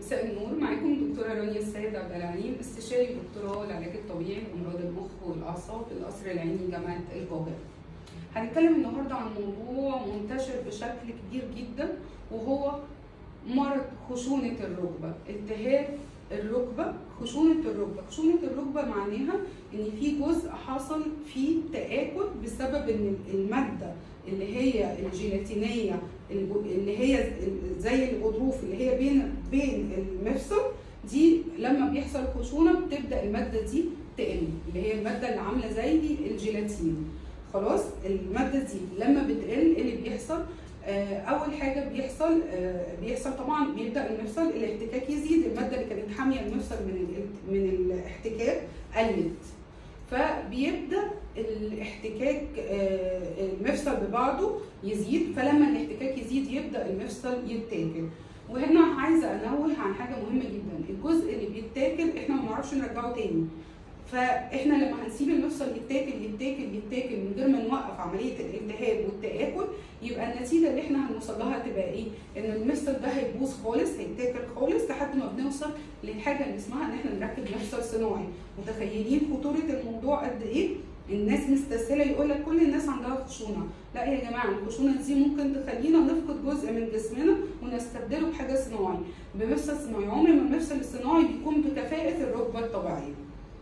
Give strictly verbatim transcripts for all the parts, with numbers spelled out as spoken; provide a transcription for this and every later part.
مساء النور، معاكم دكتورة رانيا السيد عبد العليم، استشاري دكتوراه العلاج الطبيعي لأمراض المخ والأعصاب بالقصر العيني جامعة القاهرة. هنتكلم النهارده عن موضوع منتشر بشكل كبير جدا، وهو مرض خشونة الركبة، التهاب الركبة، خشونة الركبة. خشونة الركبة معناها إن في جزء حصل فيه تآكل بسبب إن المادة اللي هي الجيلاتينية اللي هي زي الغضروف اللي هي بين بين المفصل دي، لما بيحصل خشونه بتبدا الماده دي تقل، اللي هي الماده اللي عامله زي الجيلاتين. خلاص الماده دي لما بتقل اللي بيحصل اول حاجه بيحصل بيحصل طبعا بيبدا المفصل الاحتكاك يزيد، الماده اللي كانت حاميه المفصل من من الاحتكاك قلت، فبيبدا الاحتكاك المفصل ببعضه يزيد، فلما الاحتكاك يزيد يبدا المفصل يتاكل. وهنا عايزه انوه عن حاجه مهمه جدا، الجزء اللي بيتاكل احنا ما بنعرفش نرجعه تاني، فاحنا لما هنسيب المفصل يتاكل يتاكل يتاكل من غير ما نوقف عمليه الالتهاب والتاكل، يبقى النتيجه اللي احنا هنوصل لها تبقى ايه؟ ان المفصل ده هيبوظ خالص، هيتاكل خالص، لحد ما بنوصل للحاجه اللي اسمها ان احنا نركب مفصل صناعي. متخيلين خطوره الموضوع قد ايه؟ الناس مستسهله يقول لك كل الناس عندها خشونه، لا يا جماعه، الخشونه دي ممكن تخلينا نفقد جزء من جسمنا ونستبدله بحاجه صناعي، بمفصل صناعي. عمر ما المفصل الصناعي بيكون بكفاءه الركبه الطبيعيه.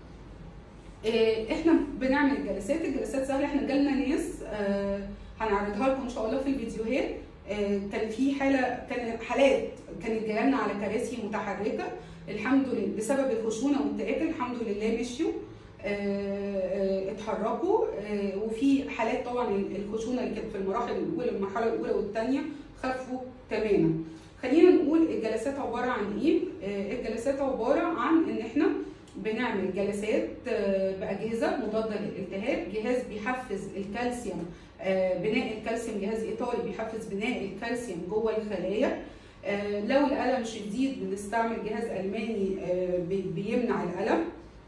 احنا بنعمل الجلسات، الجلسات سهله، احنا جالنا ناس آه هنعرضها لكم ان شاء الله في الفيديوهات. آه كان في حاله، كان حالات كانت جايه لنا على كراسي متحركه، الحمد لله بسبب الخشونه والتآكل الحمد لله مشيوا، آه اتحركوا. آه وفي حالات طبعا الخشونه اللي كانت في المراحل الاولى، المرحله الاولى والثانيه، خفوا تماما. خلينا نقول الجلسات عباره عن ايه؟ آه الجلسات عباره عن ان احنا بنعمل جلسات باجهزه مضاده للالتهاب، جهاز بيحفز الكالسيوم، بناء الكالسيوم، جهاز ايطالي بيحفز بناء الكالسيوم جوه الخلايا. لو الالم شديد بنستعمل جهاز الماني بيمنع الالم،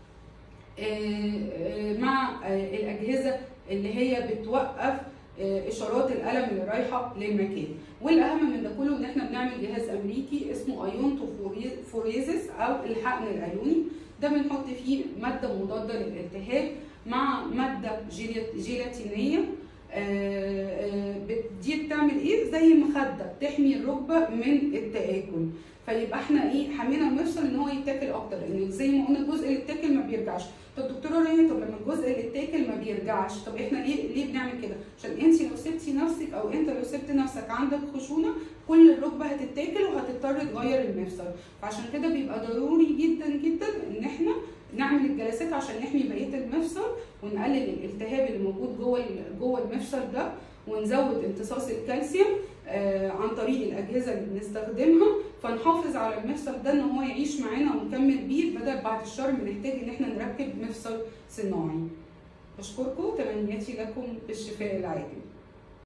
مع الاجهزه اللي هي بتوقف اشارات الالم اللي رايحه للمكان. والاهم من ده كله ان احنا بنعمل جهاز امريكي اسمه ايونتوفوريزس او الحقن الايوني، ده بنحط فيه ماده مضاده للالتهاب مع ماده جيلاتينيه. دي بتعمل ايه؟ زي مخده بتحمي الركبه من التآكل، فيبقى احنا ايه؟ حمينا المفصل ان هو يتاكل اكتر، لان زي ما قلنا الجزء اللي اتاكل ما بيرجعش. طب دكتوره رانيا، طب لما الجزء اللي اتاكل ما بيرجعش، طب احنا ليه ليه بنعمل كده؟ عشان انت لو سبتي نفسك او انت لو سبت نفسك عندك خشونه، كل الركبه هتتاكل وهتضطر تغير المفصل. فعشان كده بيبقى ضروري جدا جدا ان احنا نعمل الجلسات عشان نحمي بقيه المفصل ونقلل الالتهاب اللي موجود جوه جوه المفصل ده، ونزود امتصاص الكالسيوم آه عن طريق الاجهزه اللي بنستخدمها، فنحافظ على المفصل ده ان هو يعيش معانا ونكمل بيه، بدل بعد الشر ما نحتاج ان احنا نركب مفصل صناعي. بشكركم، تمنياتي لكم بالشفاء العاجل.